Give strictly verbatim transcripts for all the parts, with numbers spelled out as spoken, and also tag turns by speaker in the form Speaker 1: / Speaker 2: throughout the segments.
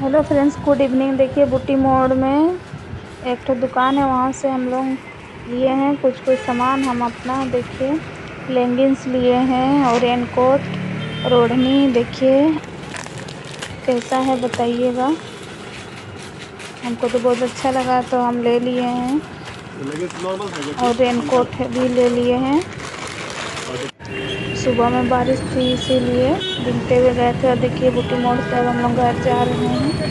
Speaker 1: Hello friends, good evening. देखिए बुटी मोड़ में एक तो दुकान है, वहाँ से हम लोग लिए हैं कुछ कुछ सामान। हम अपना देखिए लेगिंग्स लिए हैं और रेनकोट और ओढ़नी। देखिए कैसा है बताइएगा। हमको तो बहुत अच्छा लगा तो हम ले लिए हैं और रेनकोट भी ले लिए हैं। सुबह में बारिश थी इसीलिए भीगते हुए गए थे। और देखिए बुटी मोड़ से अब हम लोग घर जा रहे हैं।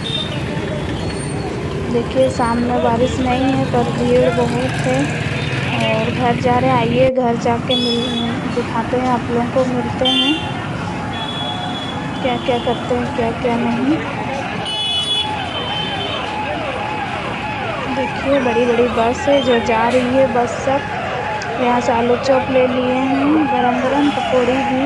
Speaker 1: देखिए शाम में बारिश नहीं है पर भीड़ बहुत है और घर जा रहे हैं। आइए घर जाके मिल दिखाते हैं आप लोगों को, मिलते हैं क्या क्या करते हैं क्या क्या नहीं। देखिए बड़ी बड़ी बस है जो जा रही है। बस सब यहाँ से आलू चॉप ले लिए हैं, गरम गरम पकौड़ी भी,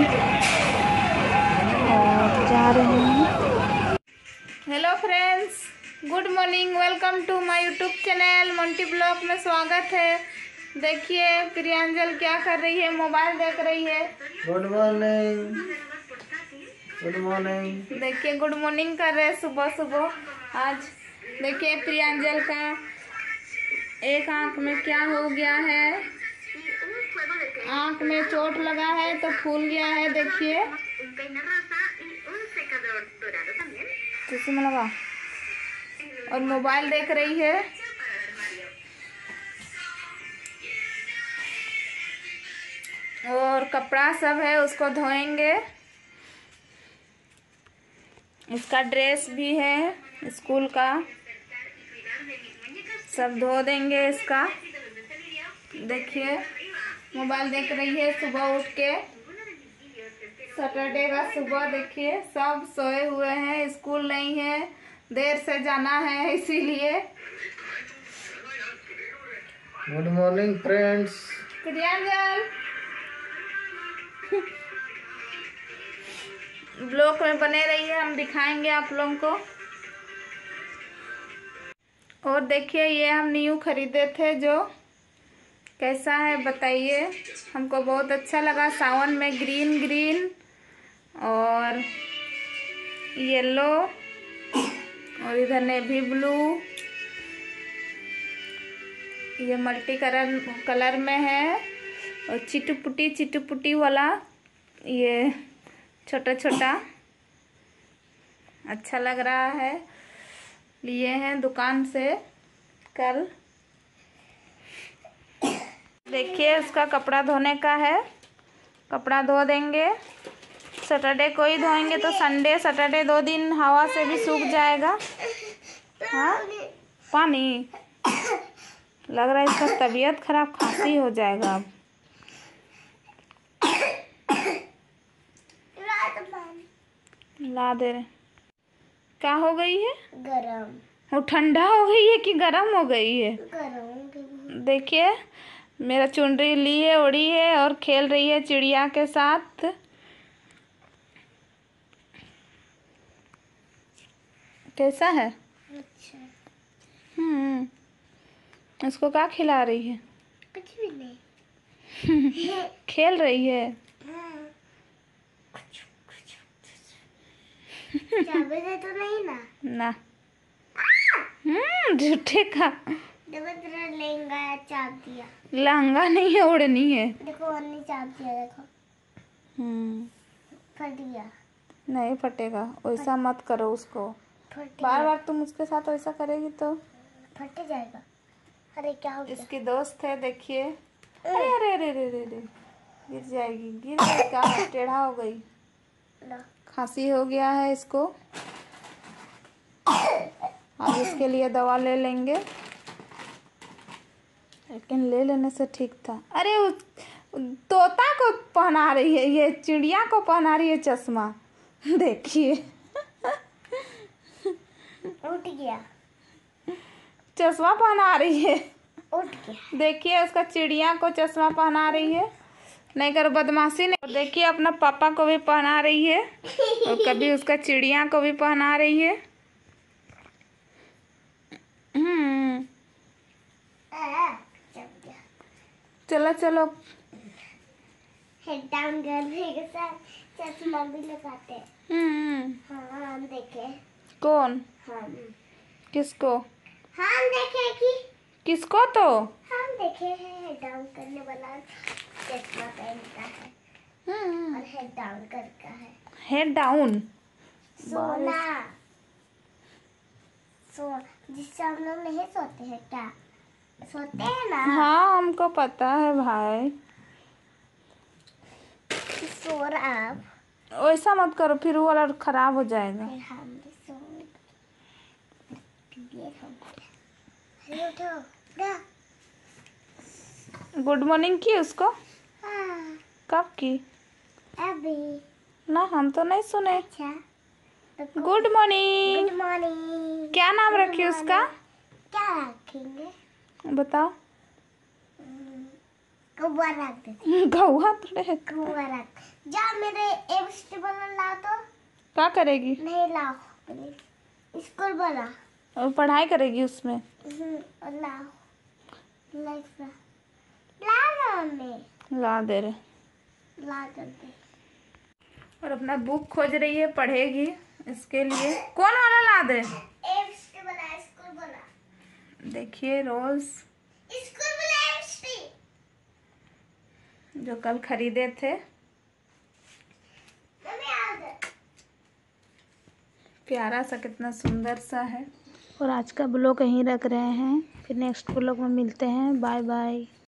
Speaker 1: और जा रहे हैं। Hello friends, good morning. Welcome to my YouTube channel Monty blog में स्वागत है। देखिए प्रियांजल क्या कर रही है, मोबाइल देख रही है।
Speaker 2: Good morning, good morning.
Speaker 1: देखिए गुड मॉर्निंग कर रहे हैं सुबह सुबह। आज देखिए प्रियांजल का एक आंख में क्या हो गया है, आंख में चोट लगा है तो फूल गया है। देखिए चश्मा लगा और मोबाइल देख रही है। और कपड़ा सब है उसको धोएंगे। इसका ड्रेस भी है स्कूल का, सब धो देंगे इसका। देखिए मोबाइल देख रही है सुबह उठ के। सैटरडे का सुबह देखिए सब सोए हुए हैं, स्कूल नहीं है, देर से जाना है इसीलिए।
Speaker 2: Good morning friends.
Speaker 1: Priyanjal blog में बने रहिए, हम दिखाएंगे आप लोगों को। और देखिए ये हम न्यू खरीदे थे, जो कैसा है बताइए। हमको बहुत अच्छा लगा। सावन में ग्रीन ग्रीन और येलो और इधर नेवी ब्लू, ये मल्टी कलर कलर में है। और चिटुपुटी चिटुपुटी वाला ये छोटा छोटा अच्छा लग रहा है। लिए हैं दुकान से कल। देखिए उसका कपड़ा धोने का है, कपड़ा धो देंगे। सैटरडे को ही धोएंगे तो संडे सैटरडे दो दिन हवा से भी सूख जाएगा। हाँ पानी लग रहा है इसका तबीयत खराब, खांसी हो जाएगा अब। ला दे रहे। क्या हो गई है?
Speaker 2: गरम।
Speaker 1: वो ठंडा हो गई है कि गरम हो गई है?
Speaker 2: गरम।
Speaker 1: देखिए मेरा चुनरी ली है, ओढ़ी है और खेल रही है चिड़िया के साथ। कैसा है?
Speaker 2: अच्छा।
Speaker 1: हम्म इसको क्या खिला रही है?
Speaker 2: कुछ भी नहीं।
Speaker 1: खेल रही है।
Speaker 2: चाबी दे तो नहीं ना?
Speaker 1: ना। हम्म झूठे का।
Speaker 2: देखो तेरा लहंगा चाप दिया।
Speaker 1: लहंगा नहीं है, ओढ़नी है।
Speaker 2: देखो अन्नी चाप दिया, देखो।
Speaker 1: हम्म
Speaker 2: फट गया।
Speaker 1: नहीं फटेगा, वैसा मत करो उसको।
Speaker 2: फट
Speaker 1: बार
Speaker 2: गया।
Speaker 1: बार तुम उसके साथ वैसा करेगी तो
Speaker 2: फट जाएगा। अरे क्या हो गया?
Speaker 1: इसकी दोस्त है देखिए। अरे अरे अरे अरे अरे अरे गिर जाएगी, गिर गई क्या? टेढ़ा हो गई,
Speaker 2: लो।
Speaker 1: खांसी हो गया है इसको। अब इसके लिए दवा ले लेंगे, लेकिन ले लेने से ठीक था। अरे उस तोता को पहना रही है, ये चिड़िया को पहना रही है चश्मा। देखिए
Speaker 2: उठ गया।
Speaker 1: चश्मा पहना रही है।
Speaker 2: उठ गया।
Speaker 1: देखिए उसका चिड़िया को चश्मा पहना रही है। नहीं करो बदमाशी नहीं। देखिए अपना पापा को भी पहना रही है और कभी उसका चिड़िया को भी पहना रही है। हम्म चलो चलो
Speaker 2: हेड डाउन करने के साथ चश्मा भी लगाते हैं।
Speaker 1: हम्म
Speaker 2: हाँ हम देखे।
Speaker 1: कौन?
Speaker 2: हम
Speaker 1: किसको?
Speaker 2: हम देखे कि
Speaker 1: किसको? तो
Speaker 2: हम देखे हैं हेड डाउन करने वाला चश्मा पहन का है और हेड डाउन कर का है।
Speaker 1: हेड डाउन
Speaker 2: सोना सो जिससे हम लोग नहीं सोते हैं क्या? सोते हैं ना।
Speaker 1: हाँ हमको पता है भाई।
Speaker 2: सो रहा
Speaker 1: वैसा मत करो, फिर वो वाला खराब हो जाएगा।
Speaker 2: फिर हम भी सो ये अरे उठो ना।
Speaker 1: गुड मॉर्निंग की उसको?
Speaker 2: हाँ
Speaker 1: कब की?
Speaker 2: अभी।
Speaker 1: ना हम तो नहीं सुने।
Speaker 2: अच्छा तो
Speaker 1: गुड मॉर्निंग।
Speaker 2: Good morning.
Speaker 1: क्या नाम
Speaker 2: Good
Speaker 1: रखी उसका?
Speaker 2: morning। क्या रखेंगे?
Speaker 1: बताओ।
Speaker 2: कौवा रख दे।
Speaker 1: कौवा थोड़े है।
Speaker 2: कौवा रख। जा मेरे एबीसीडी बोलना लाओ तो।
Speaker 1: क्या करेगी?
Speaker 2: नहीं लाओ प्लीज। स्कूल बोला।
Speaker 1: और पढ़ाई करेगी उसमें?
Speaker 2: हम्म, और लाओ लाइफ ला ला ने
Speaker 1: ला दे रहे।
Speaker 2: ला जल्दी।
Speaker 1: और अपना बुक खोज रही है, पढ़ेगी। इसके लिए कौन वाला ला दे?
Speaker 2: एबीसीडी बोला स्कूल बोला।
Speaker 1: देखिए रोज
Speaker 2: स्कूल बोला एबीसीडी
Speaker 1: जो कल खरीदे थे।
Speaker 2: मम्मी आ गए।
Speaker 1: प्यारा सा, कितना सुंदर सा है। और आज का ब्लॉग यहीं रख रहे हैं, फिर नेक्स्ट ब्लॉग में मिलते हैं। Bye bye.